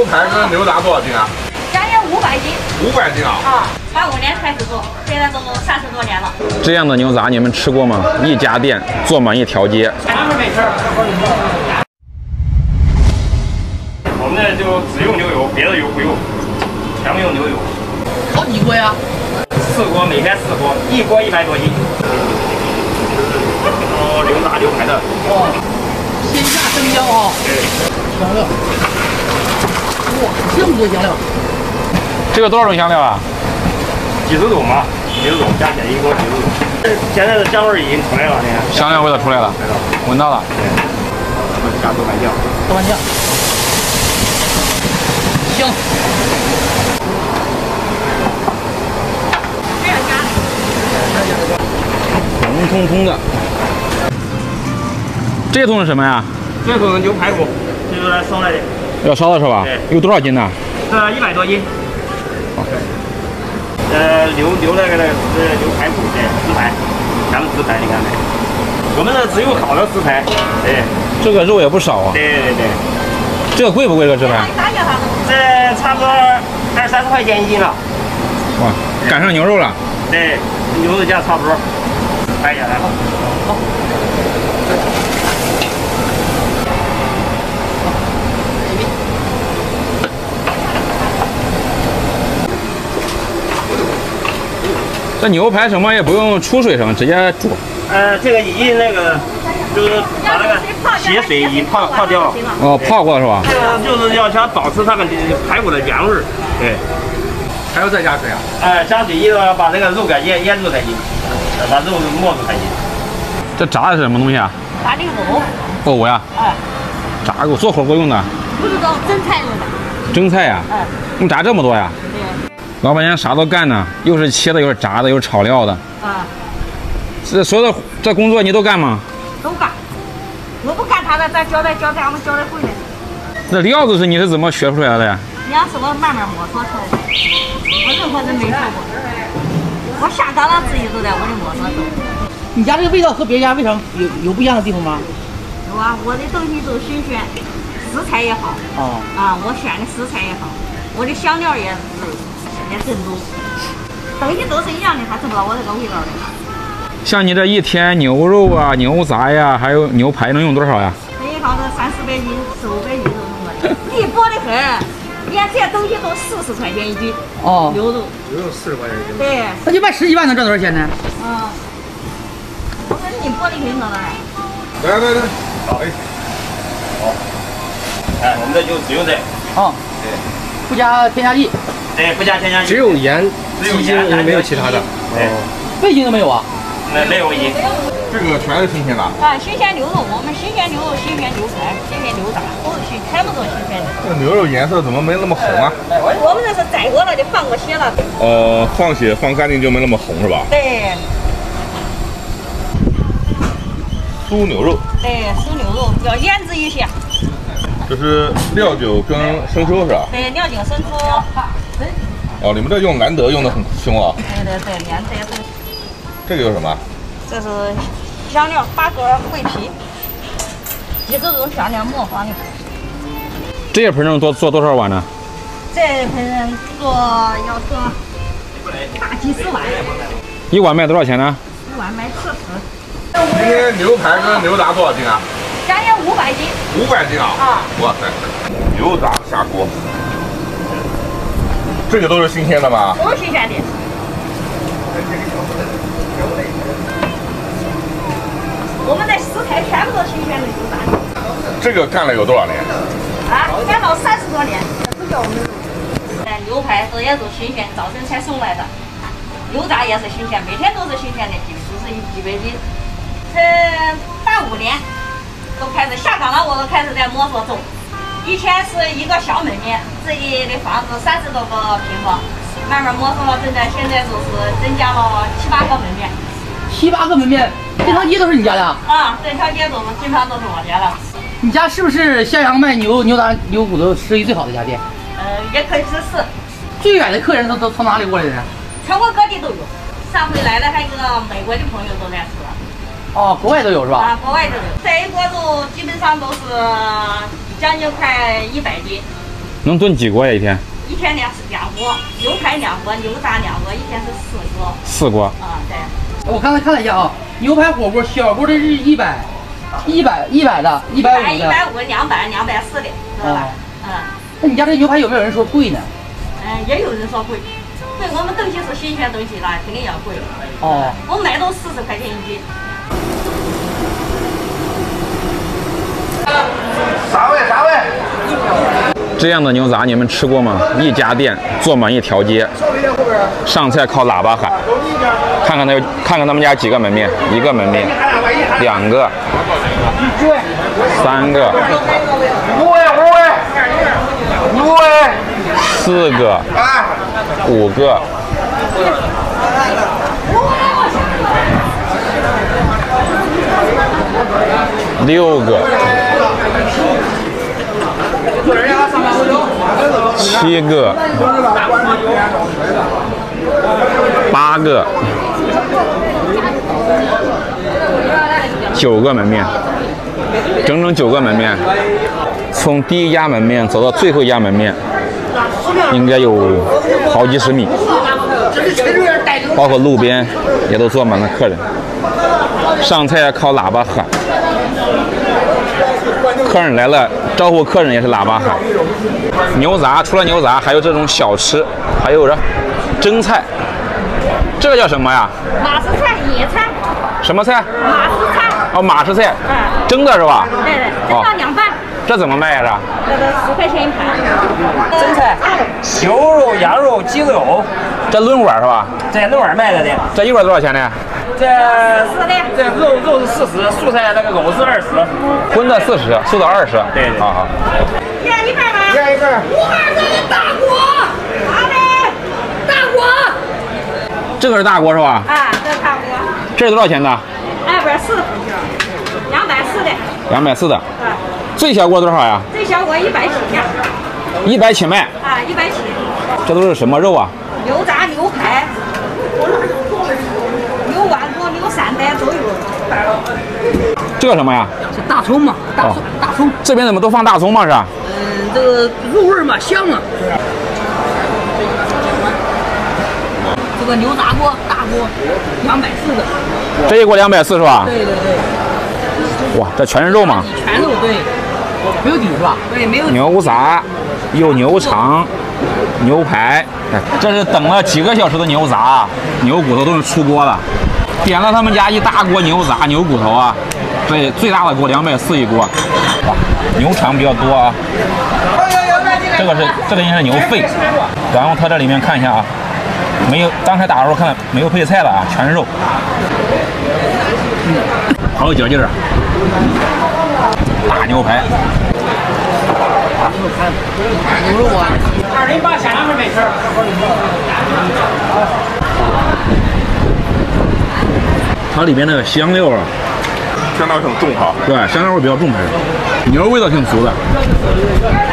排跟牛杂多少斤啊？ 将近500斤。 500斤啊！ 啊，85年开始做，现在都30多年了。 这样的牛杂你们吃过吗？一家店坐满一条街。 我们这就只用牛油，别的油不用，全部用牛油。 好几锅呀 4锅，每天4锅，1锅100多斤。牛杂牛排的。 哇，鲜下生姜啊！ 对， 香料。哇，这么多香料。 这个多少种香料啊？ 几十种吧，几十种加起来1锅几十种。现在的香味已经出来了，你看。 香料味道出来了，闻到了。 我们加豆瓣酱。 豆瓣酱。香。 红彤彤的。这桶是什么呀？ 这桶是牛排骨，就是来烧来的。 要烧的是吧？ 对。 有多少斤呢 100多斤。留那个是牛排骨的食材，全部食材你看没？我们这只有好的食材。对。 这个肉也不少啊。 对。 这个贵不贵？这个食材？ 这差不多20-30块钱1斤了。 哇，赶上牛肉了。 对，牛肉价差不多。拍下来。好。 这牛排什么也不用出水什么，直接煮。 这个一那个就是把那个血水一泡掉。 哦，泡过是吧？ 这个就是要想保持它的排骨的原味儿。对。 还要再加水啊？ 加水一定要把那个肉给腌住才行，把肉没住才行。 这炸的是什么东西啊？ 炸的藕。 藕呀？炸狗做火锅用的？ 不知道，蒸菜用的。 蒸菜呀？用炸这么多呀？ 对。 老板娘啥都干呢，又是切的，又是炸的，又是炒料的。这所有的这工作你都干吗？ 都干。我不干他的，咱交代俺们交代会的。 这料子你是怎么学出来的呀？ 娘是我慢慢摸索出来的，我任何人没学过。我下岗了自己都在我的摸索中。 你家这个味道和别家为啥有不一样的地方吗？ 有啊，我的东西都新鲜，食材也好。我选的食材也好，我的香料也正宗，东西都是一样的，他吃不到我这个味道的。 像你这一天牛肉啊、牛杂呀，还有牛排能用多少呀？ 这一行子300-400斤、400-500斤都弄过来，利薄的很。连这东西都40块钱1斤。牛肉 40块钱1斤。 对。 那就卖10几万能挣多少钱呢？ 我说你薄的很呢， 来。好。 我们这就只有这。对。 不加添加剂。 对，不加添加剂。 只有盐、鸡精，没有其他的。 味精都没有啊？ 没有味精。 这个全是新鲜的。 新鲜牛肉，我们新鲜牛肉、新鲜牛排、新鲜牛杂都是全部都新鲜的。 这牛肉颜色怎么没那么红啊？ 我们这是宰过了的，放过血了。 放血放干净就没那么红是吧？ 对。 酥牛肉。 对，酥牛肉要腌制一下。 这是料酒跟生抽是吧？ 对，料酒、生抽。 你们这用兰德用的很凶啊。 对，连这些东西。 这个有什么？ 这是香料，八角、桂皮，几十种香料磨坊的。 这一盆能做多少碗呢？ 这一盆要做大几十碗。 一碗卖多少钱呢 ？1碗卖40。 今天牛排跟牛杂多少斤啊？ 将近500斤。 500斤啊！哇塞，牛杂下锅。这个都是新鲜的吗？ 都是新鲜的。我们的食材全部都新鲜的牛杂。 这个干了有多少年？ 干了30多年，也不叫我们。牛排这也都新鲜，早晨才送来的。牛杂也是新鲜，每天都是新鲜的，都是几百斤。从85年都开始下岗了，我都开始在摸索中。以前是一个小门面，自己的房子30多个平方，慢慢摸索到现在就是增加了7、8个门面。 7、8个门面，这条街都是你家的？ 这条街基本上都是我家的。 你家是不是襄阳卖牛杂、牛骨头生意最好的一家店？ 也可以是。 最远的客人都从哪里过来的呢？ 全国各地都有，上回来的还有个美国的朋友都来吃。 国外都有是吧？ 国外都有。这一锅肉基本上都是将近快100斤， 能炖几锅呀？一天？ 一天2锅，牛排2锅，牛杂2锅，一天是4锅。 4锅。 啊，对。 我刚才看了一下啊，牛排火锅小锅的是100的，150的。 150、240的，知道吧？ 那你家这牛排有没有人说贵呢？ 也有人说贵，对我们东西是新鲜东西啦，肯定要贵。 哦。 我卖都40块钱1斤。 啥味？ 这样的牛杂你们吃过吗？一家店坐满一条街，上菜靠喇叭喊。看看他们家几个门面，1个门面，2个，3个 5位 ，4个，5个。6个，7个，8个，9个门面，整整9个门面。从第一家门面走到最后一家门面，应该有好几十米，包括路边也都坐满了客人。上菜靠喇叭喊，客人来了招呼客人也是喇叭喊。牛杂除了牛杂，还有这种小吃，还有蒸菜，这个叫什么呀？ 马氏菜、野菜。 什么菜？ 马氏菜。 哦，马氏菜，蒸的是吧？ 对，蒸到凉拌。 这怎么卖呀？ 这个10块钱1盘。 蒸菜，牛肉、羊肉、鸡肉， 这论碗是吧？ 在论碗卖的的。 这一碗多少钱呢？ 这肉是40，素菜那个藕是20。 荤的40，素的20。 对。 好。 一人1份吗？ 一人1份。 哇，这是大锅！好嘞，大锅。 这个是大锅是吧？ 啊，这是大锅。 这是多少钱的 ？240，240的。 240的。最小锅多少呀？ 最小锅100起价。 100起卖。 啊，100起。 这都是什么肉啊？ 牛杂、牛排、牛丸锅、牛散带都有。 这个什么呀？ 这大葱嘛，大葱。 这边怎么都放大葱嘛？是吧？ 这个入味嘛，香啊。这个牛杂锅大锅，240的。 这一锅240是吧？ 对。 哇，这全是肉吗？ 全肉对，没有底是吧？对，没有。 牛杂，有牛肠、牛排，这是等了几个小时的牛杂，牛骨头都是出锅了。点了他们家一大锅牛杂、牛骨头啊，这最大的锅240一锅。哇，牛肠比较多啊。这个应该是牛肺，然后它这里面看一下啊，没有，刚才打的时候看没有配菜了啊，全是肉。好有嚼劲儿啊！大牛排， 牛肉啊 208下2份没事。 它里边那个香料啊， 相当很重哈。 对，香料味比较重，还是牛味道挺足的。